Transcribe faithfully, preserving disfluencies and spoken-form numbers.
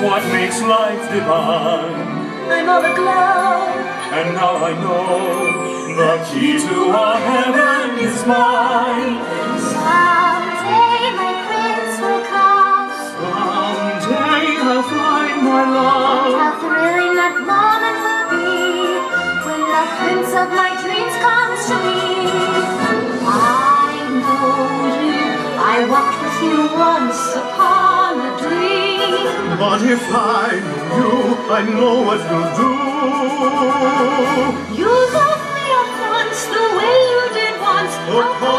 what makes life divine. I'm all aglow, and now I know the key to our heaven is mine. Someday my prince will come. Someday I'll find my love. How thrilling that moment will be when the prince of my dreams comes to me. I know you, I walked with you once upon a dream. But if I knew you, I know what you'll do. You love me at once the way you did once. Oh,